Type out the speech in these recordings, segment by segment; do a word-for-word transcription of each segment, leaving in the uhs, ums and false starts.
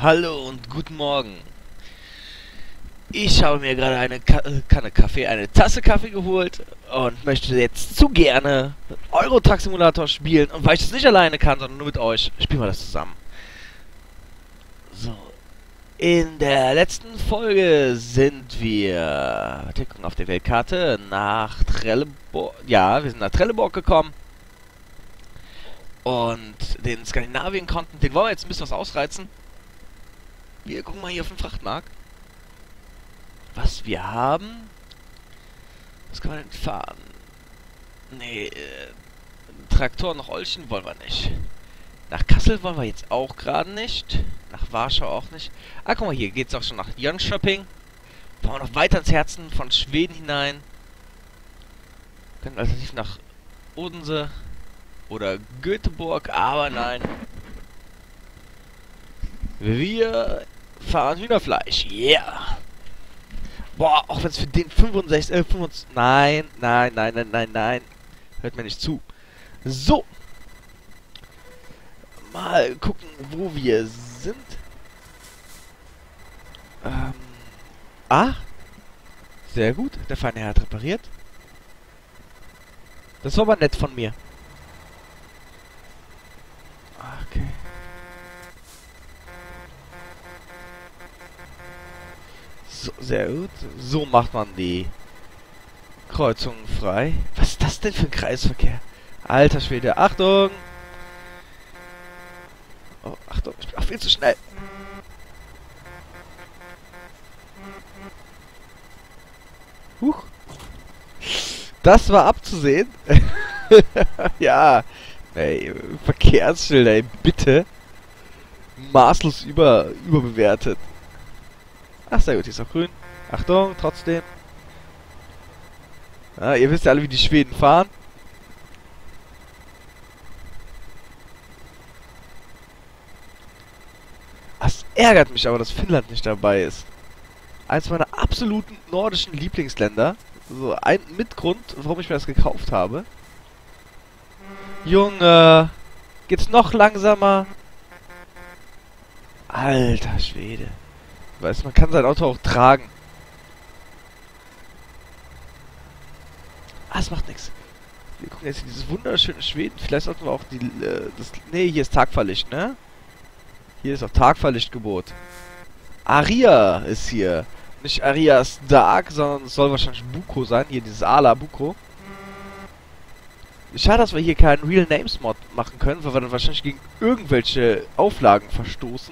Hallo und guten Morgen. Ich habe mir gerade eine Ka äh, Kanne Kaffee, eine Tasse Kaffee geholt und möchte jetzt zu gerne Euro Truck Simulator spielen. Und weil ich das nicht alleine kann, sondern nur mit euch, spielen wir das zusammen. So. In der letzten Folge sind wir, wir gucken auf der Weltkarte, nach Trelleborg. Ja, wir sind nach Trelleborg gekommen. Und den Skandinavien-Content, den wollen wir jetzt ein bisschen was ausreizen. Wir gucken mal hier auf den Frachtmarkt. Was wir haben. Was kann man denn fahren? Nee, äh, Traktor nach Olchen wollen wir nicht. Nach Kassel wollen wir jetzt auch gerade nicht. Nach Warschau auch nicht. Ah, guck mal, hier geht's auch schon nach Jönköping. Fahren wir noch weiter ins Herzen von Schweden hinein. Können alternativ nach Odense oder Göteborg, aber nein. Wir fahren Hühnerfleisch. Yeah! Boah, auch wenn es für den fünfundsechzig, äh, fünfundzwanzig, nein, nein, nein, nein, nein, nein. Hört mir nicht zu. So. Mal gucken, wo wir sind. Ähm. Ah. Sehr gut. Der feine Herr hat repariert. Das war aber nett von mir. Okay. So, sehr gut. So macht man die Kreuzungen frei. Was ist das denn für ein Kreisverkehr? Alter Schwede. Achtung! Oh, Achtung. Ich bin auch viel zu schnell. Huch. Das war abzusehen. Ja. Ey, Verkehrsschilder, ey, bitte. Maßlos über, überbewertet. Ach, sehr gut, hier ist auch grün. Achtung, trotzdem. Ja, ihr wisst ja alle, wie die Schweden fahren. Es ärgert mich aber, dass Finnland nicht dabei ist. Eins meiner absoluten nordischen Lieblingsländer. So ein Mitgrund, warum ich mir das gekauft habe. Junge, geht's noch langsamer? Alter Schwede. Weißt, man kann sein Auto auch tragen. Ah, es macht nichts. Wir gucken jetzt in dieses wunderschöne Schweden. Vielleicht sollten wir auch die... Äh, das, nee, hier ist Tagfahrlicht, ne? Hier ist auch Tagfahrlichtgebot. Aria ist hier. Nicht Arias Dark, sondern es soll wahrscheinlich Buko sein. Hier dieses Ala Buko. Schade, dass wir hier keinen Real Names Mod machen können, weil wir dann wahrscheinlich gegen irgendwelche Auflagen verstoßen.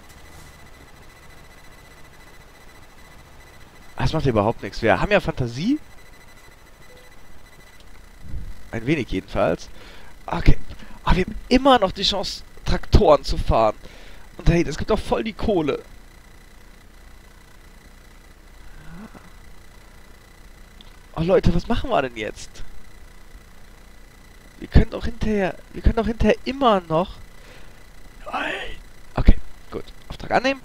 Das macht überhaupt nichts. Wir haben ja Fantasie. Ein wenig jedenfalls. Okay. Aber wir haben immer noch die Chance, Traktoren zu fahren. Und hey, das gibt auch voll die Kohle. Oh Leute, was machen wir denn jetzt? Wir können doch hinterher... Wir können doch hinterher immer noch... Okay, gut. Auftrag annehmen.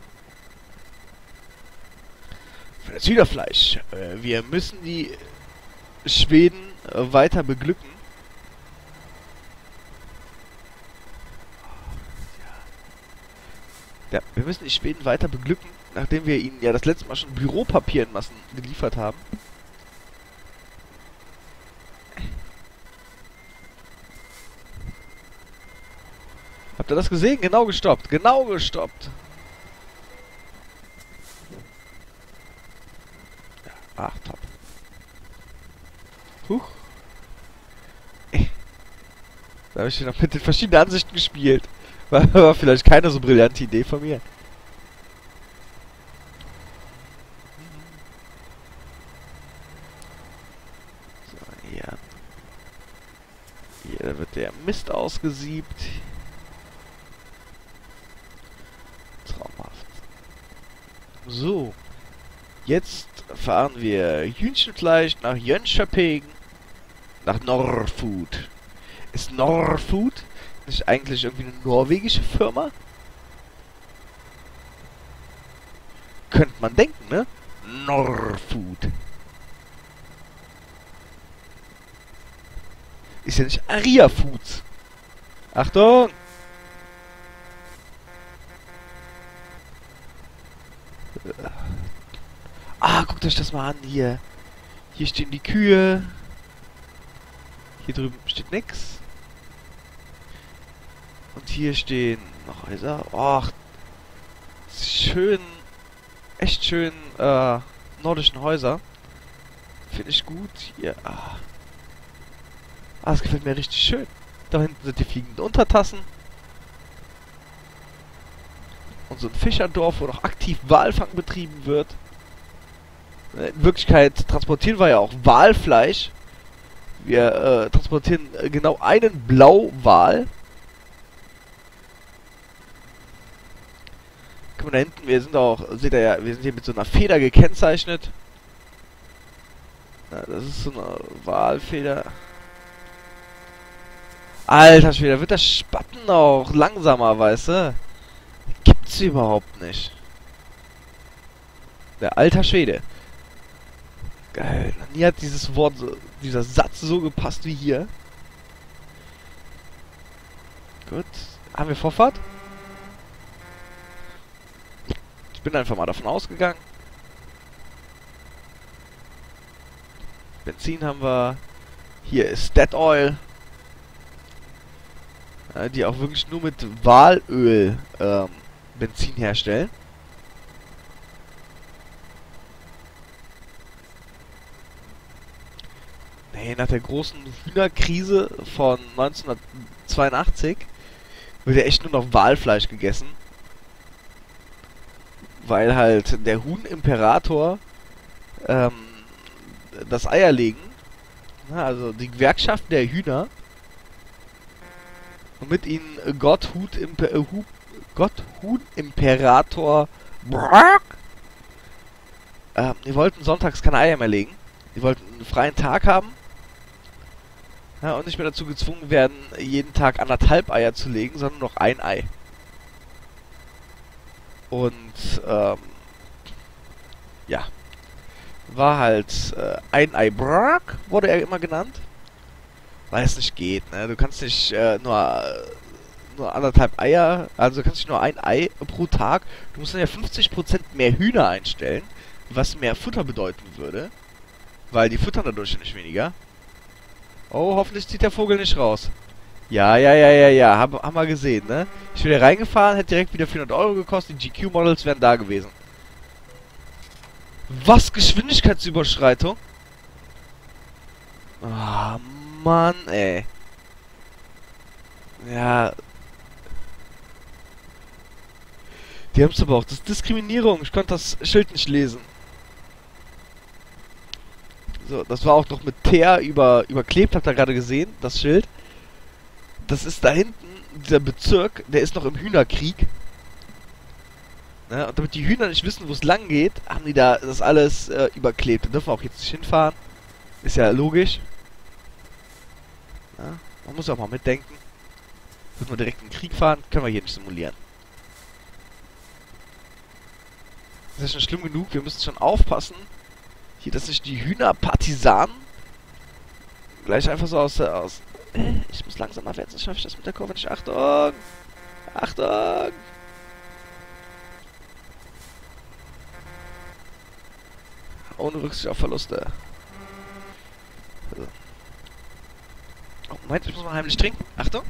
Für das Hühnerfleisch. Äh, wir müssen die Schweden äh, weiter beglücken. Ja, wir müssen die Schweden weiter beglücken, nachdem wir ihnen ja das letzte Mal schon Büropapier in Massen geliefert haben. Habt ihr das gesehen? Genau gestoppt. Genau gestoppt. Ach, top. Huch. Da habe ich noch mit den verschiedenen Ansichten gespielt. War, war vielleicht keine so brillante Idee von mir. So, hier. Hier wird der Mist ausgesiebt. Traumhaft. So. Jetzt fahren wir Hühnchenfleisch nach Jönköping, nach Norfood. Ist Norfood nicht eigentlich irgendwie eine norwegische Firma? Könnte man denken, ne? Norfood. Ist ja nicht Aria Foods. Achtung! Ah, guckt euch das mal an, hier. Hier stehen die Kühe. Hier drüben steht nix. Und hier stehen noch Häuser. Och, schön, echt schön, äh, nordischen Häuser. Finde ich gut. Hier, ah. Ah, das gefällt mir richtig schön. Da hinten sind die fliegenden Untertassen. Und so ein Fischerdorf, wo noch aktiv Walfang betrieben wird. In Wirklichkeit transportieren wir ja auch Walfleisch. Wir äh, transportieren äh, genau einen Blauwal. Guck mal da hinten, wir sind auch, seht ihr ja, wir sind hier mit so einer Feder gekennzeichnet. Na, das ist so eine Walfeder. Alter Schwede, wird das Spatten auch langsamer, weißt du? Gibt's überhaupt nicht. Der alter Schwede. Geil. Noch nie hat dieses Wort, so, dieser Satz so gepasst wie hier. Gut. Haben wir Vorfahrt? Ich bin einfach mal davon ausgegangen. Benzin haben wir. Hier ist Statoil. Ja, die auch wirklich nur mit Walöl ähm, Benzin herstellen. Nee, nach der großen Hühnerkrise von neunzehnhundertzweiundachtzig wird ja echt nur noch Walfleisch gegessen. Weil halt der Huhn-Imperator ähm, das Eierlegen, na, also die Gewerkschaft der Hühner, und mit ihnen Gott, Hut, Imper, äh, Hu, Gott, Huhn-Imperator ähm, die wollten sonntags keine Eier mehr legen. Die wollten einen freien Tag haben. Ja, und nicht mehr dazu gezwungen werden, jeden Tag anderthalb Eier zu legen, sondern noch ein Ei. Und, ähm, ja. War halt, äh, ein Ei Brack, wurde er immer genannt. Weil es nicht geht, ne? Du kannst nicht, äh, nur, äh, nur anderthalb Eier, also du kannst nicht nur ein Ei pro Tag. Du musst dann ja fünfzig Prozent mehr Hühner einstellen, was mehr Futter bedeuten würde. Weil die futtern dadurch nicht weniger. Oh, hoffentlich zieht der Vogel nicht raus. Ja, ja, ja, ja, ja. Hab, haben wir gesehen, ne? Ich bin hier reingefahren, hätte direkt wieder vierhundert Euro gekostet. Die G Q-Models wären da gewesen. Was? Geschwindigkeitsüberschreitung? Ah, Mann, ey. Ja. Die haben's aber auch. Das ist Diskriminierung. Ich konnte das Schild nicht lesen. So, das war auch noch mit Teer über, überklebt, habt ihr gerade gesehen, das Schild. Das ist da hinten, dieser Bezirk, der ist noch im Hühnerkrieg. Ne? Und damit die Hühner nicht wissen, wo es lang geht, haben die da das alles äh, überklebt. Da dürfen wir auch jetzt nicht hinfahren. Ist ja logisch. Ja? Man muss ja auch mal mitdenken. Müssen wir direkt in den Krieg fahren, können wir hier nicht simulieren. Das ist ja schon schlimm genug, wir müssen schon aufpassen. Hier, dass sich die Hühnerpartisanen gleich einfach so aus... aus äh, ich muss langsamer werden, sonst schaffe ich das mit der Kurve nicht. Achtung! Achtung! Ohne Rücksicht auf Verluste. So. Oh, Moment, ich muss mal heimlich trinken. Achtung!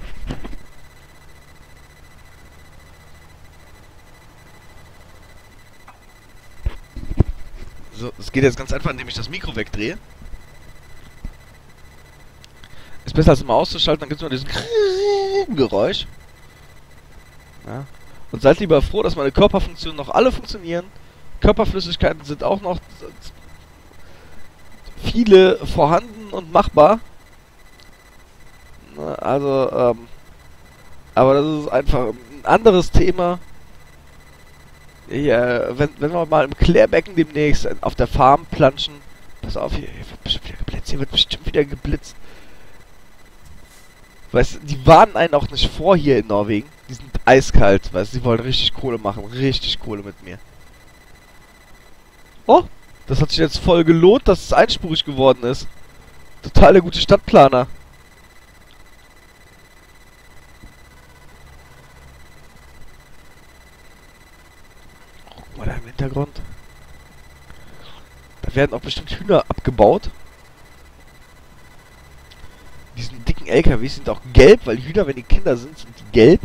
So, es geht jetzt ganz einfach, indem ich das Mikro wegdrehe. Ist besser als immer auszuschalten, dann gibt es nur diesen Geräusch. Ja. Und seid lieber froh, dass meine Körperfunktionen noch alle funktionieren. Körperflüssigkeiten sind auch noch viele vorhanden und machbar. Na, also, ähm, aber das ist einfach ein anderes Thema. Ja, wenn, wenn wir mal im Klärbecken demnächst auf der Farm planschen. Pass auf, hier, hier wird bestimmt wieder geblitzt. Hier wird bestimmt wieder geblitzt. Weißt du, die warnen einen auch nicht vor hier in Norwegen. Die sind eiskalt, weißt du, die wollen richtig Kohle machen. Richtig Kohle mit mir. Oh, das hat sich jetzt voll gelohnt, dass es einspurig geworden ist. Total der gute Stadtplaner. Guck mal da im Hintergrund. Da werden auch bestimmt Hühner abgebaut. Diesen dicken L K Ws sind auch gelb, weil Hühner, wenn die Kinder sind, sind die gelb.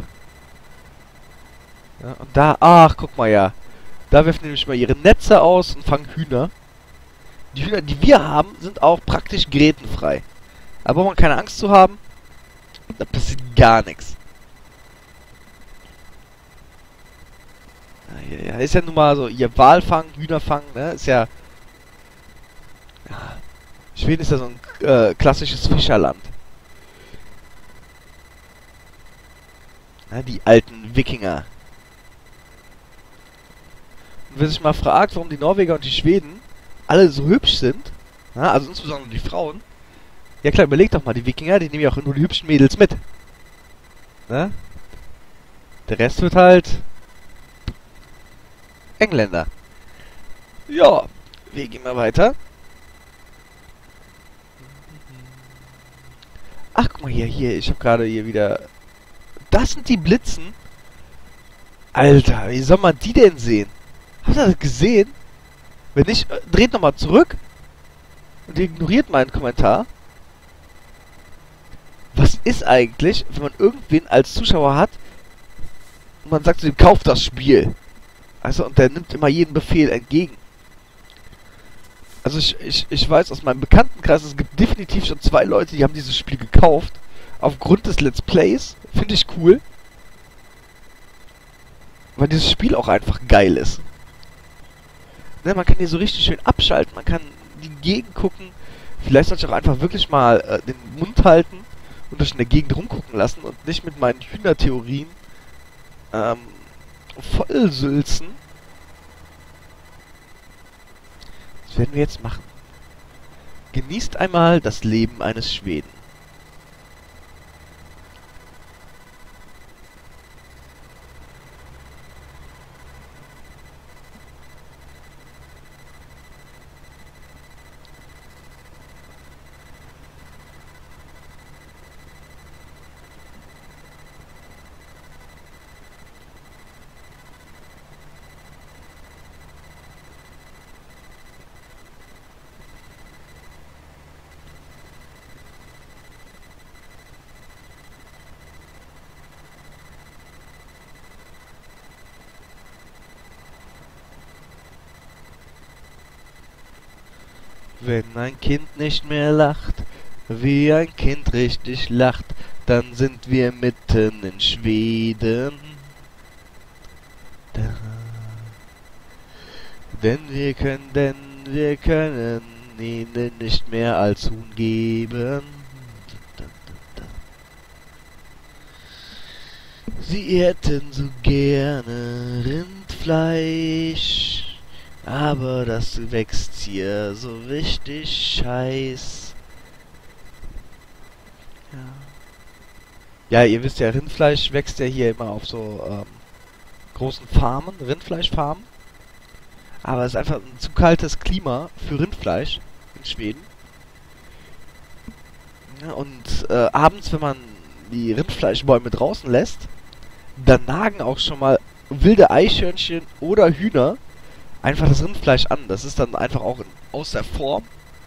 Ja, und da, ach, guck mal ja. Da werfen die nämlich mal ihre Netze aus und fangen Hühner. Die Hühner, die wir haben, sind auch praktisch grätenfrei. Da braucht man keine Angst zu haben. Da passiert gar nichts. Ja, ja, ist ja nun mal so, ihr Walfang, Hühnerfang, ne, ist ja... ja Schweden ist ja so ein äh, klassisches Fischerland. Ja, die alten Wikinger. Und wer sich mal fragt, warum die Norweger und die Schweden alle so hübsch sind, ja, also insbesondere die Frauen, ja klar, überleg doch mal, die Wikinger, die nehmen ja auch nur die hübschen Mädels mit. Ne? Der Rest wird halt Engländer. Ja, wir gehen mal weiter. Ach, guck mal hier, hier, ich habe gerade hier wieder... Das sind die Blitzen? Alter, wie soll man die denn sehen? Habt ihr das gesehen? Wenn nicht, äh, dreht nochmal zurück und ignoriert meinen Kommentar. Was ist eigentlich, wenn man irgendwen als Zuschauer hat und man sagt zu ihm, kauf das Spiel? Also, und der nimmt immer jeden Befehl entgegen. Also ich, ich, ich weiß aus meinem Bekanntenkreis, es gibt definitiv schon zwei Leute, die haben dieses Spiel gekauft. Aufgrund des Let's Plays. Finde ich cool. Weil dieses Spiel auch einfach geil ist. Ne, man kann hier so richtig schön abschalten, man kann die Gegend gucken. Vielleicht sollte ich auch einfach wirklich mal äh, den Mund halten und durch in der Gegend rumgucken lassen und nicht mit meinen Hühnertheorien ähm, vollsülzen. Das werden wir jetzt machen. Genießt einmal das Leben eines Schweden. Wenn ein Kind nicht mehr lacht, wie ein Kind richtig lacht, dann sind wir mitten in Schweden. Da. Denn wir können, denn wir können ihnen nicht mehr als Huhn geben. Da, da, da. Sie hätten so gerne Rindfleisch. Aber das wächst hier so richtig scheiß. Ja. Ja, ihr wisst ja, Rindfleisch wächst ja hier immer auf so ähm, großen Farmen, Rindfleischfarmen. Aber es ist einfach ein zu kaltes Klima für Rindfleisch in Schweden. Ja, und äh, abends, wenn man die Rindfleischbäume draußen lässt, dann nagen auch schon mal wilde Eichhörnchen oder Hühner einfach das Rindfleisch an. Das ist dann einfach auch in, aus der Form.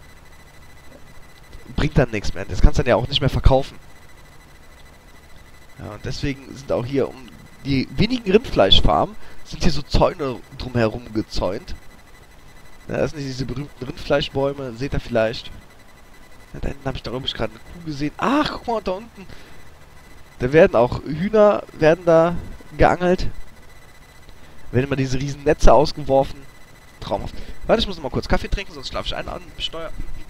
Bringt dann nichts mehr. Das kannst du dann ja auch nicht mehr verkaufen. Ja, und deswegen sind auch hier um die wenigen Rindfleischfarmen sind hier so Zäune drumherum gezäunt. Ja, das sind diese berühmten Rindfleischbäume. Seht ihr vielleicht? Ja, da hinten habe ich da glaube ich gerade eine Kuh gesehen. Ach, guck mal, da unten. Da werden auch Hühner werden da geangelt. Werden immer diese riesen Netze ausgeworfen. Traumhaft. Warte, ich muss noch mal kurz Kaffee trinken, sonst schlafe ich ein an Steuer.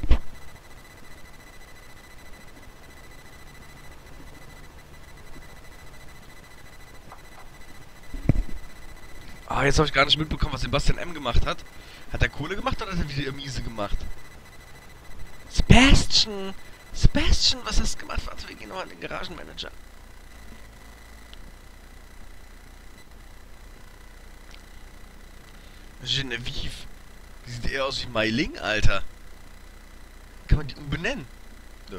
Ah, jetzt habe ich gar nicht mitbekommen, was Sebastian M. gemacht hat. Hat er Kohle gemacht oder hat er wieder miese gemacht? Sebastian! Sebastian, was hast du gemacht? Warte, wir gehen nochmal in den Garagenmanager. Genevieve. Die sieht eher aus wie Meiling, Alter. Kann man die umbenennen? Nö.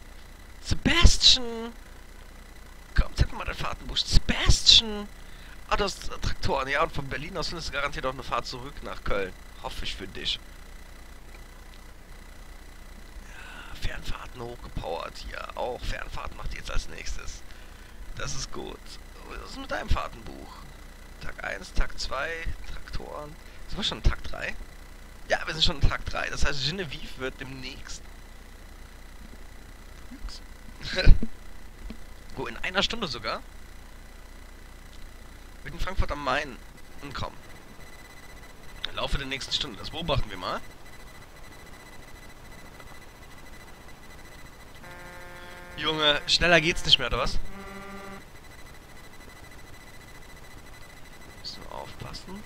Sebastian! Komm, zeig mir mal deinen Fahrtenbusch. Sebastian! Ah, das ist Traktoren. Ja, und von Berlin aus findest du garantiert auch eine Fahrt zurück nach Köln. Hoffe ich für dich. Ja, Fernfahrten hochgepowert hier. Auch Fernfahrten macht jetzt als nächstes. Das ist gut. Was ist mit deinem Fahrtenbuch? Tag eins, Tag zwei, Traktoren. Sind wir schon in Tag drei? Ja, wir sind schon in Tag drei. Das heißt, Genevieve wird demnächst... Wo, in einer Stunde sogar? Wird in Frankfurt am Main ankommen. Im Laufe der nächsten Stunde. Das beobachten wir mal. Junge, schneller geht's nicht mehr, oder was? Müssen wir aufpassen.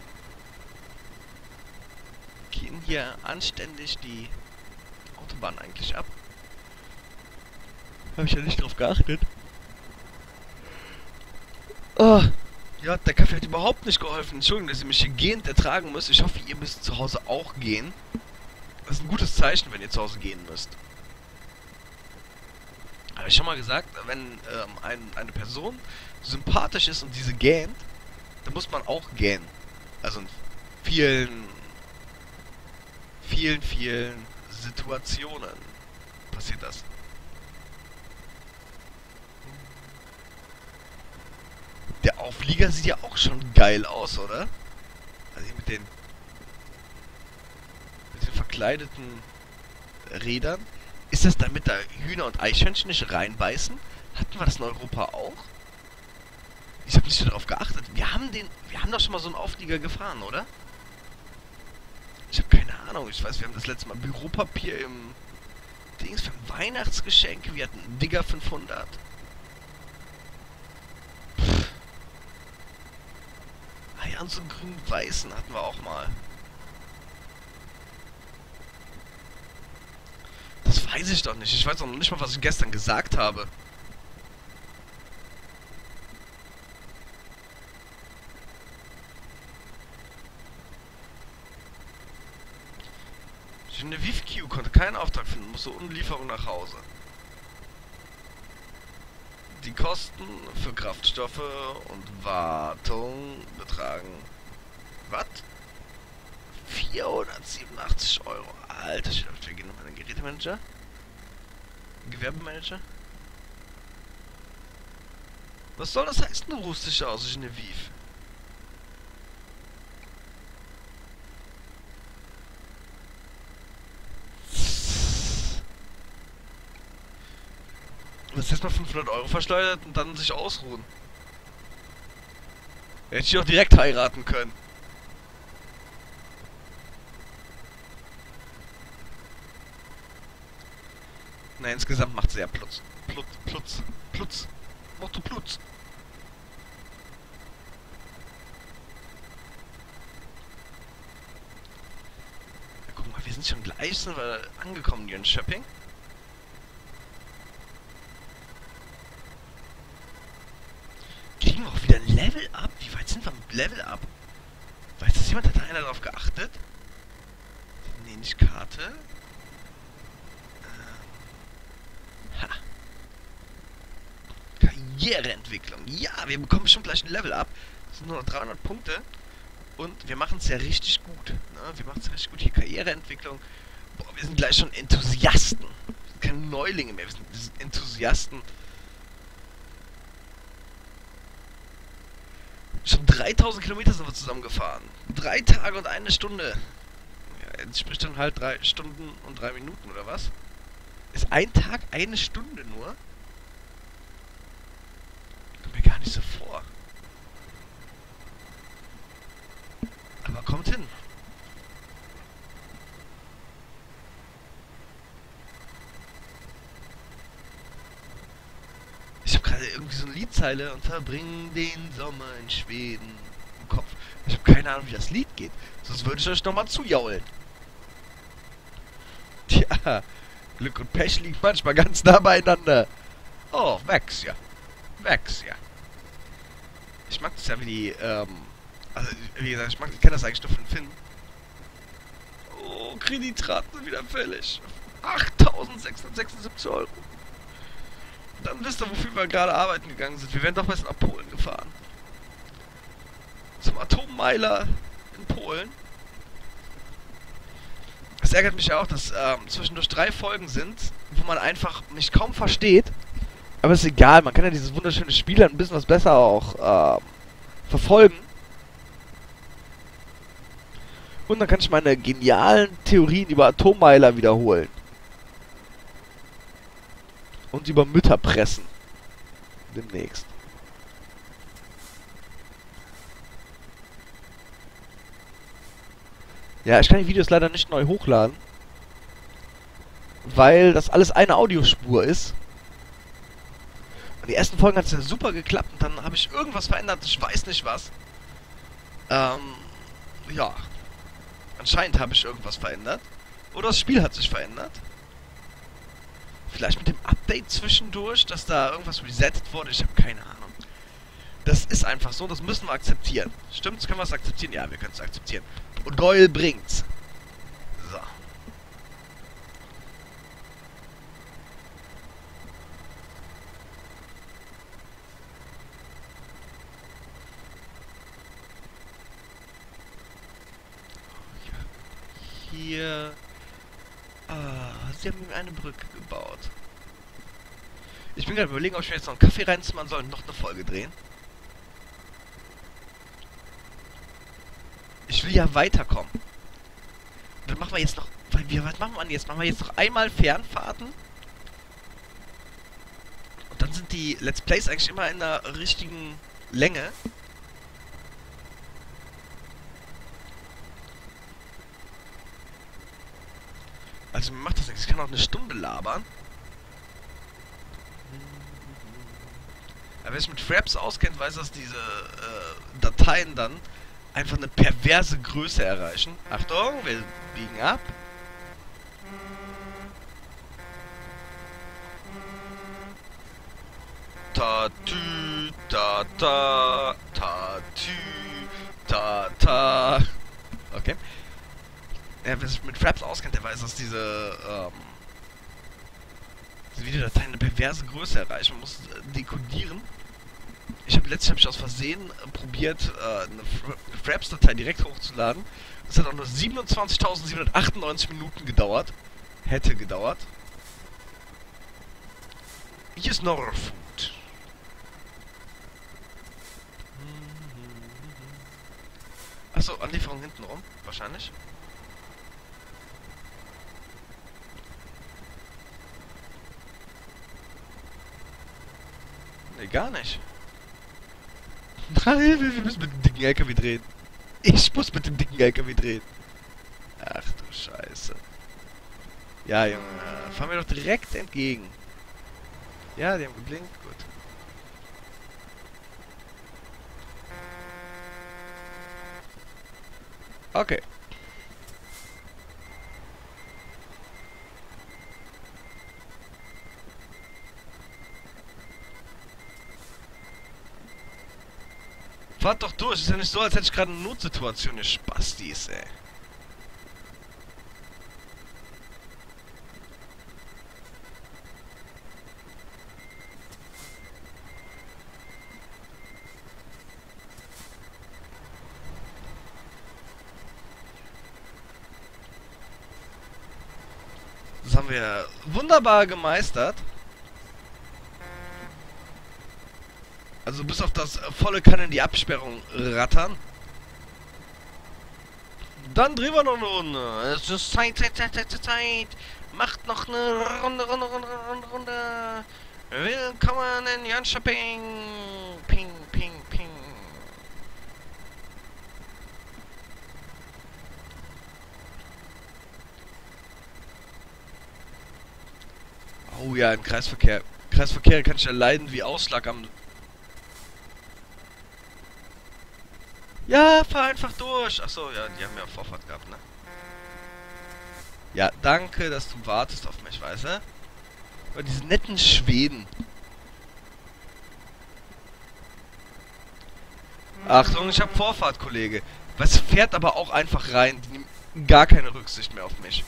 Gehen hier anständig die Autobahn eigentlich ab. Habe ich ja nicht drauf geachtet. Oh. Ja, der Kaffee hat überhaupt nicht geholfen. Entschuldigung, dass ihr mich hier gehend ertragen müsst. Ich hoffe, ihr müsst zu Hause auch gehen. Das ist ein gutes Zeichen, wenn ihr zu Hause gehen müsst. Habe ich schon mal gesagt, wenn ähm, ein, eine Person sympathisch ist und diese gähnt, dann muss man auch gähnen. Also in vielen, vielen, vielen Situationen passiert das. Der Auflieger sieht ja auch schon geil aus, oder? Also hier mit den mit den verkleideten Rädern. Ist das damit da Hühner und Eichhörnchen nicht reinbeißen? Hatten wir das in Europa auch? Ich habe nicht so darauf geachtet. Wir haben den, wir haben doch schon mal so einen Auflieger gefahren, oder? Ich habe keine Ahnung. Ich weiß, wir haben das letzte Mal Büropapier im Dings für ein Weihnachtsgeschenk. Wir hatten einen Digger fünfhundert. Pff. Ah ja, und so einen grün-weißen hatten wir auch mal. Das weiß ich doch nicht. Ich weiß auch noch nicht mal, was ich gestern gesagt habe. Genevieve Q konnte keinen Auftrag finden, musste Unlieferung nach Hause. Die Kosten für Kraftstoffe und Wartung betragen... Was? vierhundertsiebenundachtzig Euro. Alter, shit, wir gehen nochmal in den Gerätemanager. Gewerbemanager. Was soll das heißen, du rufst dich aus, Genevieve? Du hast erstmal fünfhundert Euro verschleudert und dann sich ausruhen. Hätte ich auch direkt heiraten können. Na, insgesamt macht sie ja Plutz. Plutz, Plutz, Plutz. Motto Plutz. Ja, guck mal, wir sind schon gleich, sind wir angekommen hier in Schöpping. Kriegen wir auch wieder ein Level Up? Wie weit sind wir mit Level Up? Weiß das jemand? Hat da einer drauf geachtet? Nee, nicht Karte. Karriereentwicklung. Ja, wir bekommen schon gleich ein Level up. Das sind nur noch dreihundert Punkte. Und wir machen es ja richtig gut. Ne? Wir machen es richtig gut. Hier Karriereentwicklung. Boah, wir sind gleich schon Enthusiasten. Wir sind keine Neulinge mehr. Wir sind, wir sind Enthusiasten. Schon dreitausend Kilometer sind wir zusammengefahren. Drei Tage und eine Stunde. Ja, jetzt spricht dann halt drei Stunden und drei Minuten, oder was? Ist ein Tag eine Stunde nur? Kommt mir gar nicht so vor. Aber kommt hin. Ich habe gerade irgendwie so eine Liedzeile und verbringen den Sommer in Schweden im Kopf. Ich habe keine Ahnung, wie das Lied geht. Sonst würde ich euch nochmal zujaulen. Tja, Glück und Pech liegen manchmal ganz nah beieinander. Oh, Max, ja. Max, ja. Ich mag das ja wie die, ähm... Also, wie gesagt, ich, mag, ich kenne das eigentlich nur von Finn. Oh, Kreditraten sind wieder fällig. achttausendsechshundertsechsundsiebzig Euro. Dann wisst ihr, wofür wir gerade arbeiten gegangen sind. Wir werden doch was nach Polen gefahren. zum Atommeiler in Polen. Es ärgert mich ja auch, dass ähm, zwischendurch drei Folgen sind, wo man einfach mich kaum versteht. Aber ist egal, man kann ja dieses wunderschöne Spiel ein bisschen was besser auch ähm, verfolgen. Und dann kann ich meine genialen Theorien über Atommeiler wiederholen. Und über Mütter pressen. Demnächst. Ja, ich kann die Videos leider nicht neu hochladen. Weil das alles eine Audiospur ist. Und die ersten Folgen hat es ja super geklappt. Und dann habe ich irgendwas verändert. Ich weiß nicht was. Ähm, ja. Anscheinend habe ich irgendwas verändert. Oder das Spiel hat sich verändert. Vielleicht mit dem Update zwischendurch, dass da irgendwas resettet wurde. Ich habe keine Ahnung. Das ist einfach so, das müssen wir akzeptieren. Stimmt's? Können wir es akzeptieren? Ja, wir können es akzeptieren. Und Goyle bringt's. So. Hier. Ah, sie haben mir eine Brücke gebaut. Ich bin gerade überlegen, ob ich mir jetzt noch einen Kaffee reinzimmern soll und noch eine Folge drehen. Ich will ja weiterkommen. Und dann machen wir jetzt noch... Weil wir, was machen wir denn jetzt? Machen wir jetzt noch einmal Fernfahrten? Und dann sind die Let's Plays eigentlich immer in der richtigen Länge. Also mir macht das nichts. Ich kann auch eine Stunde labern. Aber wer sich mit Fraps auskennt, weiß, dass diese äh, Dateien dann einfach eine perverse Größe erreichen. Achtung, wir biegen ab. Ta tü ta ta ta tü ta ta. Okay. Ja, wer sich mit Fraps auskennt, der weiß, dass diese ähm, diese Videodateien eine perverse Größe erreichen. Man muss äh, dekodieren. Ich habe letztens hab ich aus Versehen äh, probiert, äh, eine, Fra eine Fraps-Datei direkt hochzuladen. Das hat auch nur siebenundzwanzigtausendsiebenhundertachtundneunzig Minuten gedauert. Hätte gedauert. Hier ist Norfood. Achso, Anlieferung hinten rum, wahrscheinlich. Nee, gar nicht. Nein, wir müssen mit dem dicken L K W drehen. Ich muss mit dem dicken L K W drehen. Ach du Scheiße. Ja, Junge, fahren wir doch direkt entgegen. Ja, die haben geblinkt, gut. Okay. Fahrt doch durch, ist ja nicht so, als hätte ich gerade eine Notsituation, ihr Spastis, ey. Das haben wir wunderbar gemeistert. Also bis auf das volle Kanne in die Absperrung rattern. Dann drehen wir noch eine Runde. Es ist Zeit, Zeit, Zeit, Zeit, Zeit, Zeit. Macht noch eine Runde, Runde, Runde, Runde, Runde. Willkommen in Jönköping. Ping, ping, ping. Oh ja, im Kreisverkehr. Kreisverkehr kann ich ja leiden wie Ausschlag am... Ja, fahr einfach durch. Achso, ja, die haben ja Vorfahrt gehabt, ne? Ja, danke, dass du wartest auf mich, weißt du? Aber diese netten Schweden. Achtung, ich hab Vorfahrt, Kollege. Was fährt aber auch einfach rein. Die nehmen gar keine Rücksicht mehr auf mich.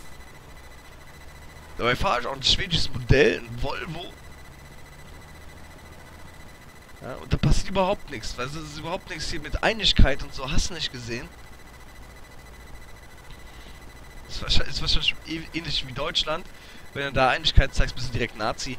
Dabei fahre ich auch ein schwedisches Modell, ein Volvo. Ja, und da passiert überhaupt nichts, weil es ist überhaupt nichts hier mit Einigkeit und so, hast du nicht gesehen? Ist wahrscheinlich, ist wahrscheinlich eh- ähnlich wie Deutschland. Wenn du da Einigkeit zeigst, bist du direkt Nazi.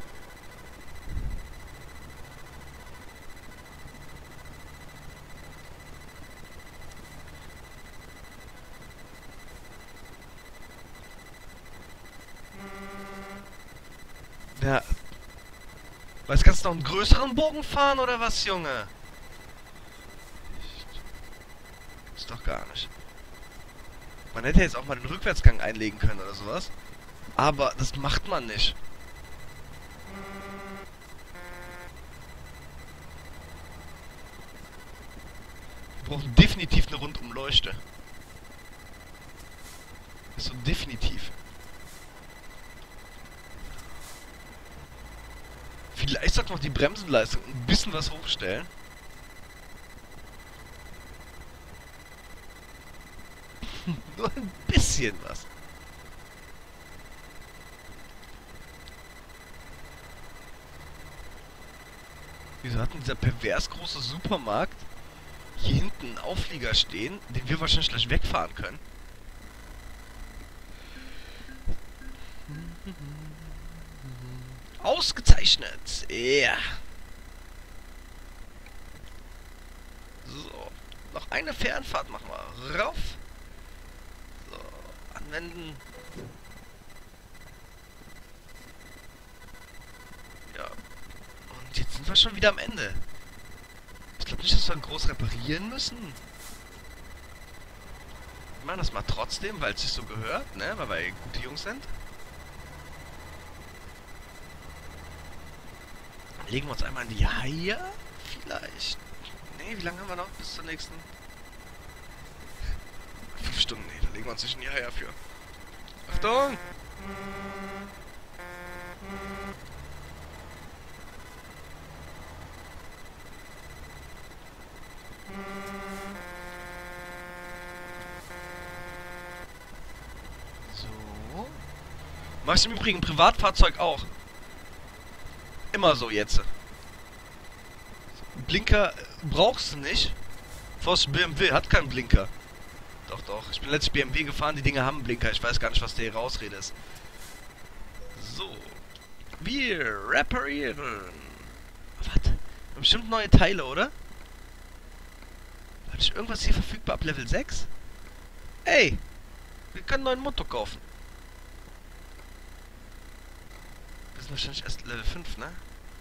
Ja. Weißt, kannst du noch einen größeren Bogen fahren oder was, Junge? Ist doch gar nicht. Man hätte jetzt auch mal den Rückwärtsgang einlegen können oder sowas. Aber das macht man nicht. Wir brauchen definitiv eine Rundumleuchte. Ist so definitiv. Vielleicht sollte noch die Bremsenleistung ein bisschen was hochstellen. Nur ein bisschen was. Wieso hat denn dieser pervers große Supermarkt hier hinten einen Auflieger stehen, den wir wahrscheinlich gleich wegfahren können? Ausgezeichnet! Ja! So. Noch eine Fernfahrt machen wir. Rauf! So. Anwenden. Ja. Und jetzt sind wir schon wieder am Ende. Ich glaube nicht, dass wir groß reparieren müssen. Wir machen das mal trotzdem, weil es sich so gehört, ne? Weil wir gute Jungs sind. Legen wir uns einmal in die Haie? Vielleicht. Ne, wie lange haben wir noch bis zur nächsten? Fünf Stunden, ne, da legen wir uns nicht in die Haie für. Achtung! So. Mach ich im Übrigen ein Privatfahrzeug auch. Immer so jetzt. Blinker brauchst du nicht. Forst B M W hat keinen Blinker. Doch, doch. Ich bin letztlich B M W gefahren, die Dinge haben einen Blinker. Ich weiß gar nicht, was der hier rausrede ist. So. Wir reparieren. Was? Bestimmt neue Teile, oder? Hatte ich irgendwas hier verfügbar ab Level sechs? Ey! Wir können einen neuen Motor kaufen. Wir sind wahrscheinlich erst Level fünf, ne?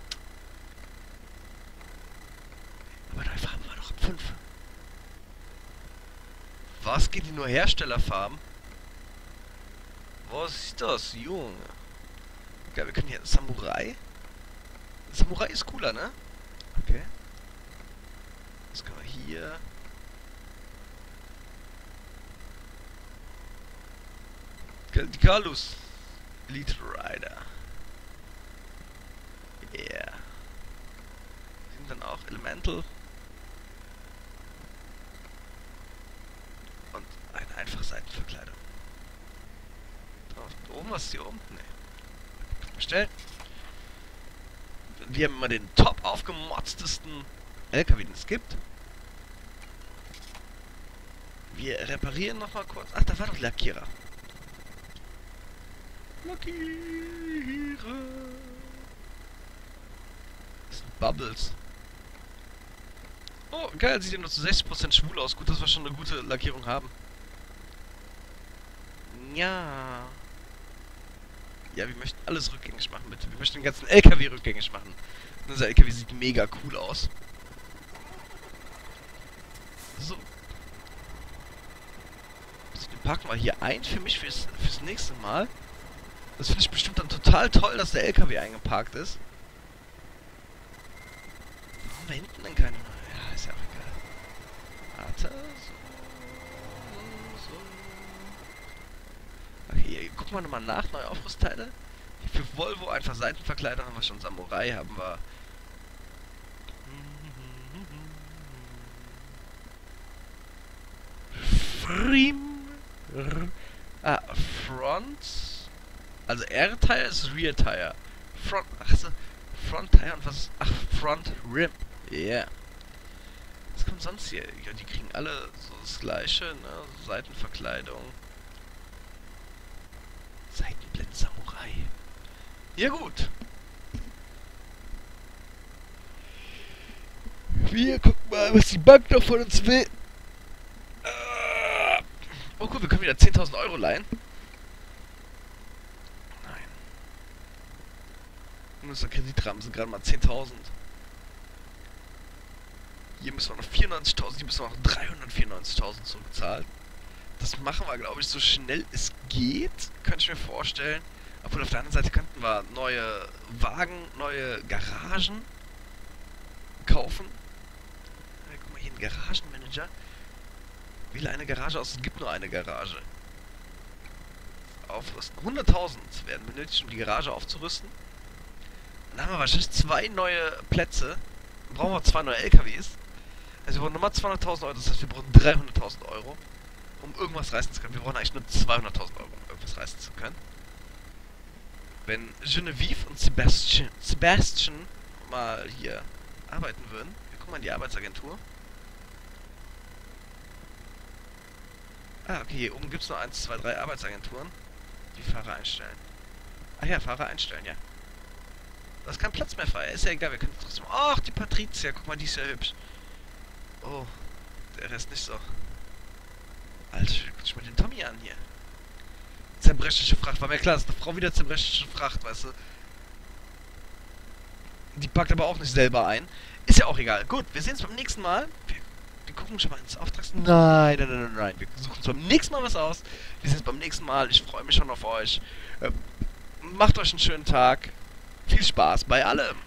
Aber neue Farben war doch fünf. Was geht die nur Herstellerfarben? Was ist das, Junge? Okay, wir können hier Samurai. Samurai ist cooler, ne? Okay. Was können wir hier? Die Carlos. Elite Rider. Yeah. Sind dann auch Elemental. Und eine einfache Seitenverkleidung. Da oben, was ist hier oben? Ne. Bestellen. Wir haben immer den top aufgemotztesten L K W, den es gibt. Wir reparieren nochmal kurz. Ach, da war doch Lackierer. Lackierer. Das sind Bubbles. Oh, geil, sieht ja nur zu sechzig Prozent schwul aus. Gut, dass wir schon eine gute Lackierung haben. Ja. Ja, wir möchten alles rückgängig machen, bitte. Wir möchten den ganzen L K W rückgängig machen. Und unser L K W sieht mega cool aus. So. Also, den packen wir hier ein für mich fürs, fürs nächste Mal. Das finde ich bestimmt dann total toll, dass der L K W eingeparkt ist. Warum haben wir hinten denn keine... Ja, ist ja auch egal. Warte. So. So. Okay, hier gucken wir nochmal nach. Neue Aufrüstteile. Für Volvo einfach Seitenverkleider haben wir schon. Samurai haben wir. Frim. Ah, Front. Also R-Tire ist Rear-Tire. Front. Achso. Front-Tire und was ist. Ach, Front-Rim. Ja. Yeah. Was kommt sonst hier? Ja, die kriegen alle so das gleiche, ne? Seitenverkleidung. Seitenblend Samurai. Ja gut. Wir gucken mal, was die Bank noch von uns will. Oh gut, wir können wieder zehntausend Euro leihen. Nein. Unser Kreditrahmen sind gerade mal zehntausend. Hier müssen wir noch vierundneunzigtausend, hier müssen wir noch dreihundertvierundneunzigtausend zurückzahlen. Das machen wir, glaube ich, so schnell es geht. Könnte ich mir vorstellen. Obwohl auf der anderen Seite könnten wir neue Wagen, neue Garagen kaufen. Ja, guck mal, hier ein Garagenmanager. Wähle eine Garage aus, es gibt nur eine Garage. Aufrüsten. hunderttausend werden benötigt, um die Garage aufzurüsten. Dann haben wir wahrscheinlich zwei neue Plätze. Dann brauchen wir zwei neue L K Ws. Also wir brauchen nochmal zweihunderttausend Euro, das heißt wir brauchen dreihunderttausend Euro, um irgendwas reißen zu können. Wir brauchen eigentlich nur zweihunderttausend Euro, um irgendwas reißen zu können. Wenn Genevieve und Sebastian, Sebastian mal hier arbeiten würden. Wir gucken mal in die Arbeitsagentur. Ah, okay, hier oben gibt es noch eins, zwei, drei Arbeitsagenturen, die Fahrer einstellen. Ah ja, Fahrer einstellen, ja. Da ist kein Platz mehr frei, ist ja egal, wir können trotzdem... Ach, die Patricia, guck mal, die ist ja hübsch. Oh, der Rest nicht so. Alter, guck mal den Tommy an hier. Zerbrechliche Fracht, war mir klar, das ist eine Frau wieder zerbrechliche Fracht, weißt du. Die packt aber auch nicht selber ein. Ist ja auch egal. Gut, wir sehen uns beim nächsten Mal. Wir, wir gucken schon mal ins Auftrags... Nein, nein, nein, nein, nein. Wir suchen uns beim nächsten Mal was aus. Wir sehen uns beim nächsten Mal. Ich freue mich schon auf euch. Ähm, macht euch einen schönen Tag. Viel Spaß bei allem.